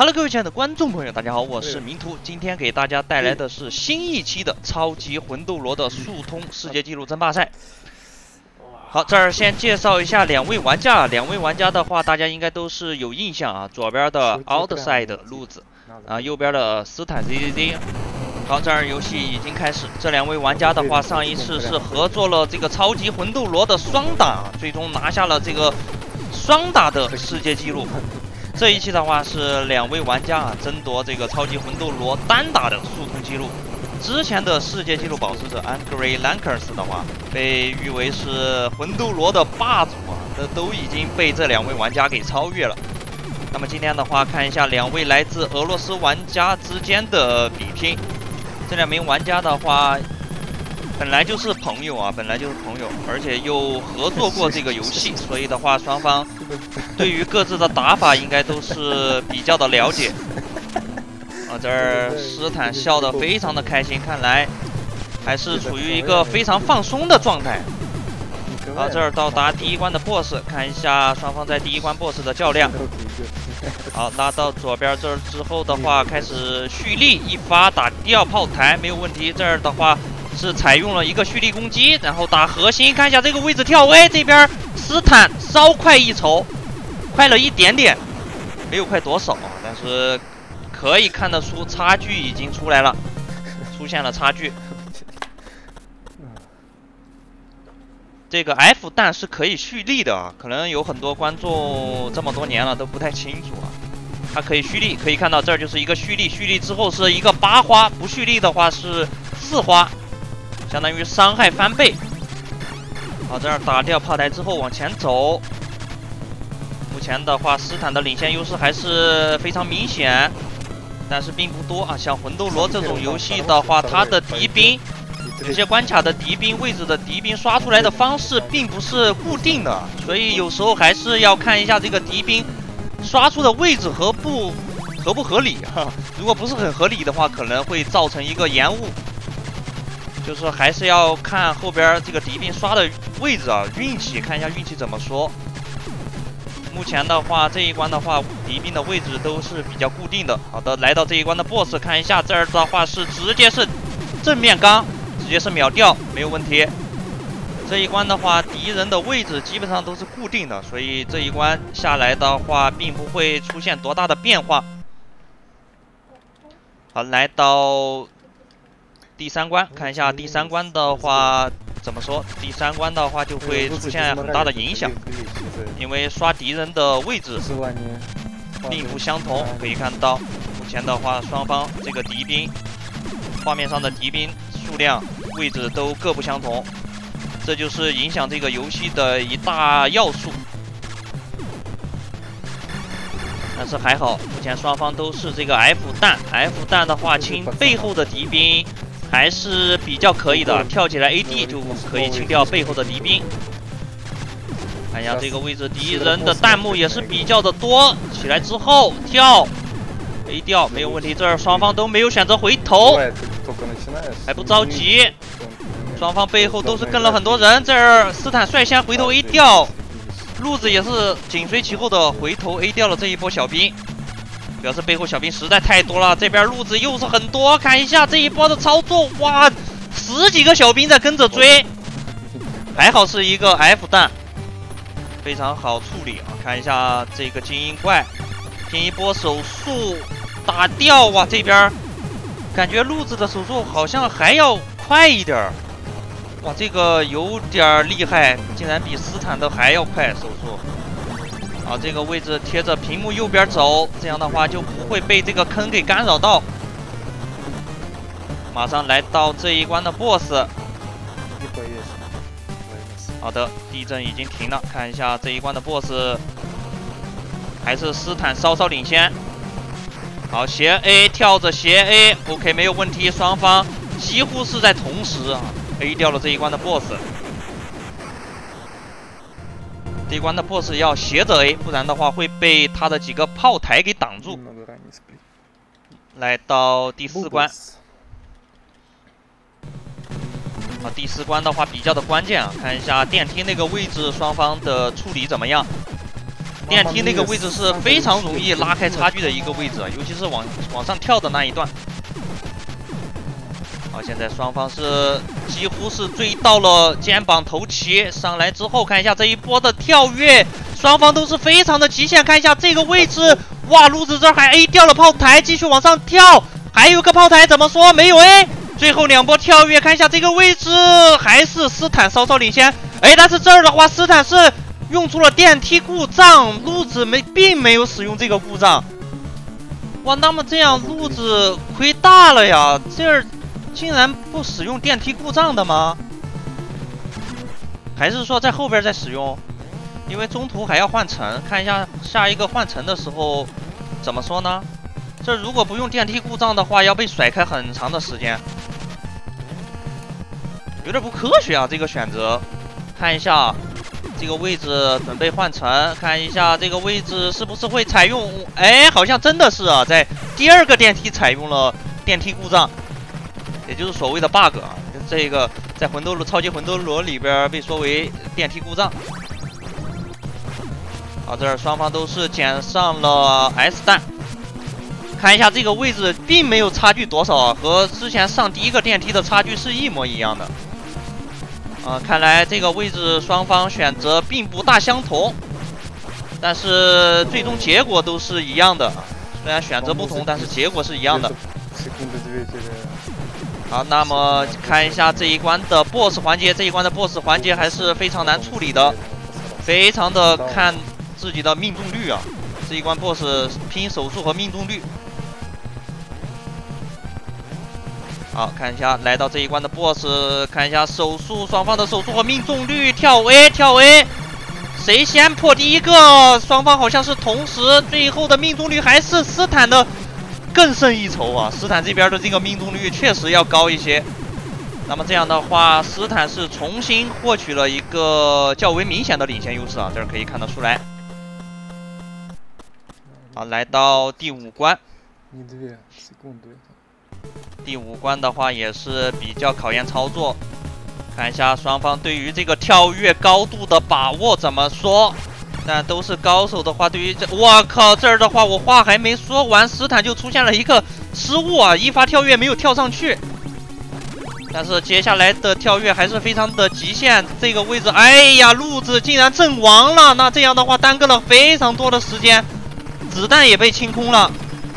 Hello， 各位亲爱的观众朋友，大家好，我是明图。今天给大家带来的是新一期的超级魂斗罗的速通世界纪录争霸赛。好，这儿先介绍一下两位玩家。两位玩家的话，大家应该都是有印象啊。左边的 Outside 路子，右边的斯坦 ZZZ。好，这儿游戏已经开始。这两位玩家的话，上一次是合作了这个超级魂斗罗的双打，最终拿下了这个双打的世界纪录。 这一期的话是两位玩家争夺这个超级魂斗罗单打的速通纪录。之前的世界纪录保持者 Angry Lankers 的话，被誉为是魂斗罗的霸主啊，都已经被这两位玩家给超越了。那么今天的话，看一下两位来自俄罗斯玩家之间的比拼。这两名玩家的话，本来就是朋友啊，而且又合作过这个游戏，所以的话，双方对于各自的打法应该都是比较的了解。啊，这儿斯坦笑得非常的开心，看来还是处于一个非常放松的状态。好，这儿到达第一关的 BOSS， 看一下双方在第一关 BOSS 的较量。好，拉到左边这儿之后的话，开始蓄力，一发打掉炮台没有问题。这儿的话。 是采用了一个蓄力攻击，然后打核心。看一下这个位置跳 A， 这边斯坦稍快一筹，快了一点点，没有快多少，但是可以看得出差距已经出来了，出现了差距。这个 F 弹是可以蓄力的啊，可能有很多观众这么多年了都不太清楚啊。它可以蓄力，可以看到这儿就是一个蓄力，蓄力之后是一个8花，不蓄力的话是4花。 相当于伤害翻倍。好，这儿打掉炮台之后往前走。目前的话，斯坦的领先优势还是非常明显，但是并不多啊。像魂斗罗这种游戏的话，它的敌兵有些关卡的敌兵位置的敌兵刷出来的方式并不是固定的，所以有时候还是要看一下这个敌兵刷出的位置合不合理哈。如果不是很合理的话，可能会造成一个延误。 就是还是要看后边这个敌兵刷的位置啊，运气看一下运气怎么说。目前的话，这一关的话，敌兵的位置都是比较固定的。好的，来到这一关的 BOSS， 看一下这儿的话是直接是正面刚，直接是秒掉，没有问题。这一关的话，敌人的位置基本上都是固定的，所以这一关下来的话，并不会出现多大的变化。好，来到。 第3关，看一下第3关的话怎么说？第3关的话就会出现很大的影响，因为刷敌人的位置并不相同。可以看到，目前的话双方这个敌兵，画面上的敌兵数量、位置都各不相同，这就是影响这个游戏的一大要素。但是还好，目前双方都是这个 F 弹的话清背后的敌兵。 还是比较可以的，跳起来 AD 就可以清掉背后的敌兵。看一下这个位置，敌人的弹幕也是比较的多。起来之后跳 A 掉没有问题，这儿双方都没有选择回头，还不着急。双方背后都是跟了很多人，这儿斯坦率先回头 A 掉，路子也是紧随其后的回头 A 掉了这一波小兵。 表示背后小兵实在太多了，这边路子又是很多。看一下这一波的操作，哇，10几个小兵在跟着追，还好是一个 F 弹，非常好处理啊。看一下这个精英怪，拼一波手速打掉哇，这边感觉路子的手速好像还要快一点儿，哇，这个有点厉害，竟然比斯坦的还要快手速。 啊，这个位置贴着屏幕右边走，这样的话就不会被这个坑给干扰到。马上来到这一关的 BOSS。好的，地震已经停了，看一下这一关的 BOSS， 还是斯坦稍稍领先。好，斜 A 跳着斜 A，OK 没有问题，双方几乎是在同时啊 A 掉了这一关的 BOSS。 这一关的 BOSS 要斜着 A， 不然的话会被他的几个炮台给挡住。来到第4关，啊，第4关的话比较的关键啊，看一下电梯那个位置，双方的处理怎么样？ 电梯那个位置是非常容易拉开差距的一个位置，尤其是往上跳的那一段。好，现在双方是几乎是追到了肩膀头齐，上来之后看一下这一波的跳跃，双方都是非常的极限。看一下这个位置，哇，路子这还 A 掉了炮台，继续往上跳，还有一个炮台怎么说没有 A？ 最后2波跳跃，看一下这个位置，还是斯坦稍稍领先。哎，但是这儿的话，斯坦是用出了电梯故障，路子并没有使用这个故障。哇，那么这样路子亏大了呀，这儿。 竟然不使用电梯故障的吗？还是说在后边再使用？因为中途还要换乘，看一下下一个换乘的时候怎么说呢？这如果不用电梯故障的话，要被甩开很长的时间，有点不科学啊！这个选择，看一下这个位置准备换乘，看一下这个位置是不是会采用？哎，好像真的是啊，在第2个电梯采用了电梯故障。 也就是所谓的 bug 啊，这个在超级魂斗罗里边被说为电梯故障。好，这儿双方都是捡上了 S 弹，看一下这个位置并没有差距多少啊，和之前上第1个电梯的差距是一模一样的。看来这个位置双方选择并不大相同，但是最终结果都是一样的。虽然选择不同，但是结果是一样的。 好，那么看一下这一关的 BOSS 环节，这一关的 BOSS 环节还是非常难处理的，非常的看自己的命中率啊。这一关 BOSS 拼手速和命中率。好，看一下来到这一关的 BOSS， 看一下手速，双方的手速和命中率，跳 A， 谁先破第1个？双方好像是同时，最后的命中率还是斯坦的。 更胜一筹啊！斯坦这边的这个命中率确实要高一些。那么这样的话，斯坦是重新获取了一个较为明显的领先优势啊，这儿可以看得出来。好，来到第5关。第5关的话也是比较考验操作，看一下双方对于这个跳跃高度的把握怎么说。 但都是高手的话，对于这，我靠，这儿的话我话还没说完，斯坦就出现了一个失误啊，一发跳跃没有跳上去。但是接下来的跳跃还是非常的极限，这个位置，哎呀，路子竟然阵亡了，那这样的话耽搁了非常多的时间，子弹也被清空了，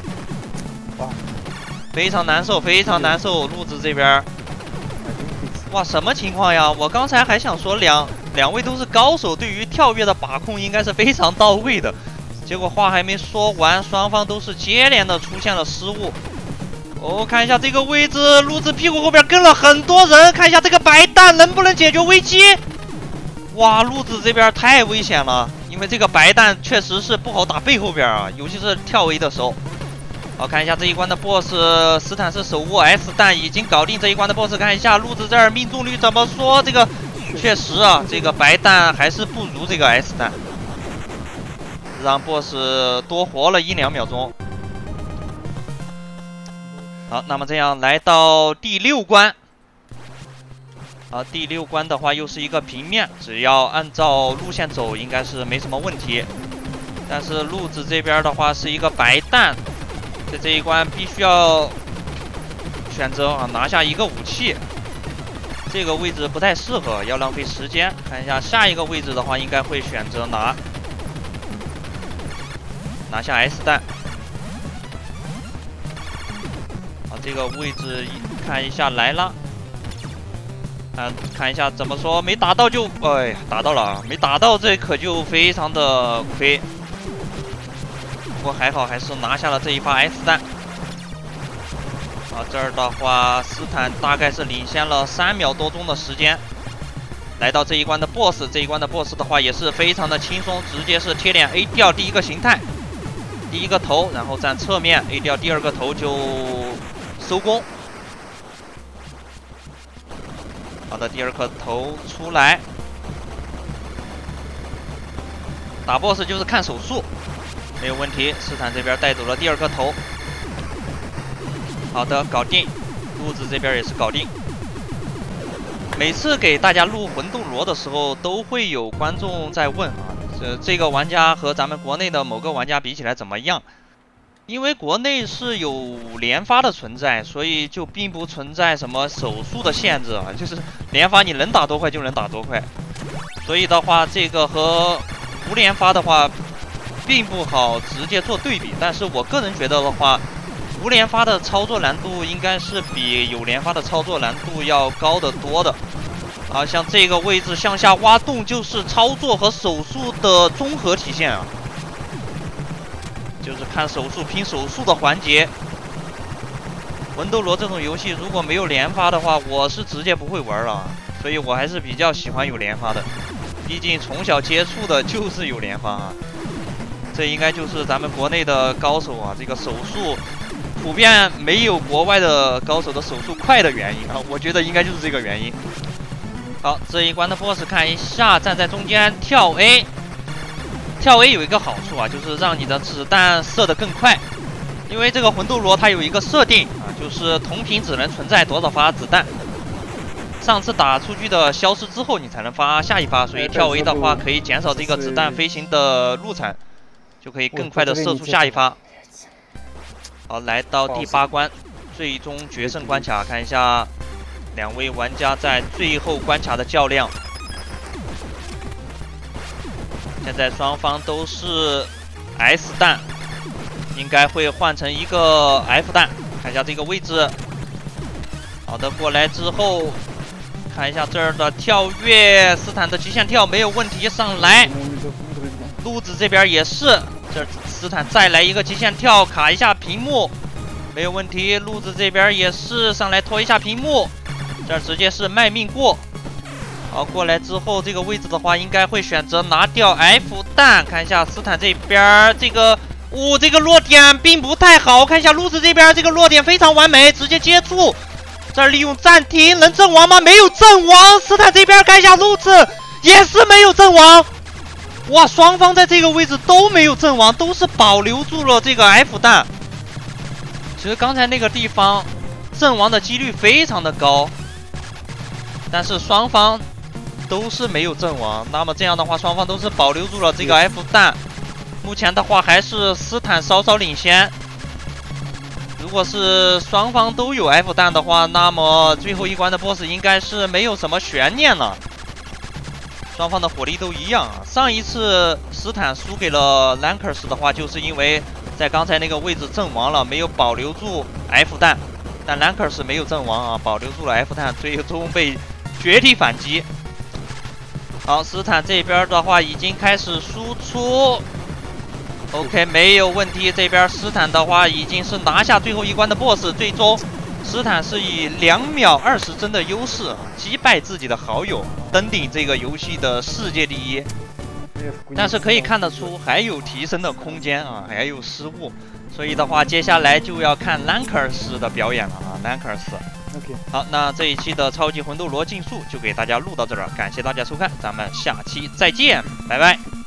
非常难受，非常难受，路子这边。 哇，什么情况呀？我刚才还想说两位都是高手，对于跳跃的把控应该是非常到位的。结果话还没说完，双方都是接连的出现了失误。哦，看一下这个位置，路子屁股后边跟了很多人，看一下这个白弹能不能解决危机？哇，路子这边太危险了，因为这个白弹确实是不好打背后边啊，尤其是跳 A 的时候。 好，看一下这一关的 BOSS， 斯坦是手握 S 弹，已经搞定这一关的 BOSS。看一下路子这儿命中率怎么说？这个确实啊，这个白弹还是不如这个 S 弹，让 BOSS 多活了1、2秒钟。好，那么这样来到第6关。好，第6关的话又是一个平面，只要按照路线走，应该是没什么问题。但是路子这边的话是一个白弹。 在这一关必须要选择啊拿下一个武器，这个位置不太适合，要浪费时间。看一下下一个位置的话，应该会选择拿下 S 弹。好，这个位置看一下来了，看一下怎么说，没打到就哎呀打到了啊，没打到这可就非常的亏。 不过还好，还是拿下了这一发 S 弹。啊，这儿的话，斯坦大概是领先了3秒多钟的时间。来到这一关的 BOSS， 这一关的 BOSS 的话也是非常的轻松，直接是贴脸 A 掉第1个形态，第1个头，然后站侧面 A 掉第2个头就收工。好的，第2颗头出来，打 BOSS 就是看手速。 没有问题，斯坦这边带走了第2颗头。好的，搞定。路子这边也是搞定。每次给大家录魂斗罗的时候，都会有观众在问啊， 这个玩家和咱们国内的某个玩家比起来怎么样？因为国内是有连发的存在，所以就并不存在什么手速的限制啊，就是连发你能打多快就能打多快。所以的话，这个和无连发的话，并不好直接做对比。但是我个人觉得的话，无连发的操作难度应该是比有连发的操作难度要高得多的。啊，像这个位置向下挖洞，就是操作和手速的综合体现啊。就是看手速拼手速的环节。魂斗罗这种游戏如果没有连发的话，我是直接不会玩了，所以我还是比较喜欢有连发的。毕竟从小接触的就是有连发啊，这应该就是咱们国内的高手啊，这个手速普遍没有国外的高手的手速快的原因啊，我觉得应该就是这个原因。好，这一关的 BOSS 看一下，站在中间跳 A。跳 A 有一个好处啊，就是让你的子弹射得更快。因为这个魂斗罗它有一个设定啊，就是同屏只能存在多少发子弹。上次打出去的消失之后，你才能发下一发，所以跳 A 的话可以减少这个子弹飞行的路程，就可以更快的射出下一发。好，来到第8关，最终决胜关卡，看一下两位玩家在最后关卡的较量。现在双方都是 S 弹，应该会换成一个 F 弹。看一下这个位置。好的，过来之后，看一下这儿的跳跃，斯坦的极限跳没有问题，上来。路子这边也是，这斯坦再来一个极限跳，卡一下屏幕，没有问题。路子这边也是上来拖一下屏幕，这儿直接是卖命过。好，过来之后这个位置的话，应该会选择拿掉 F 弹。看一下斯坦这边这个，这个落点并不太好。看一下路子这边这个落点非常完美，直接接触。这儿利用暂停能阵亡吗？没有阵亡。斯坦这边看一下路子也是没有阵亡。哇，双方在这个位置都没有阵亡，都是保留住了这个 F 弹。其实刚才那个地方阵亡的几率非常的高，但是双方都是没有阵亡，那么这样的话，双方都是保留住了这个 F 弹。目前的话，还是斯坦稍稍领先。如果是双方都有 F 弹的话，那么最后一关的 BOSS 应该是没有什么悬念了。双方的火力都一样啊。上一次斯坦输给了 Lankers 的话，就是因为在刚才那个位置阵亡了，没有保留住 F 弹。但 Lankers 没有阵亡啊，保留住了 F 弹，最终被绝地反击。好，斯坦这边的话已经开始输出 ，OK 没有问题。这边斯坦的话已经是拿下最后一关的 BOSS， 最终斯坦是以2秒20帧的优势击败自己的好友，登顶这个游戏的世界第一。但是可以看得出还有提升的空间啊，还有失误，所以的话接下来就要看 Lankers 的表演了啊 ，Lankers。OK， 好，那这一期的超级魂斗罗竞速就给大家录到这儿了，感谢大家收看，咱们下期再见，拜拜。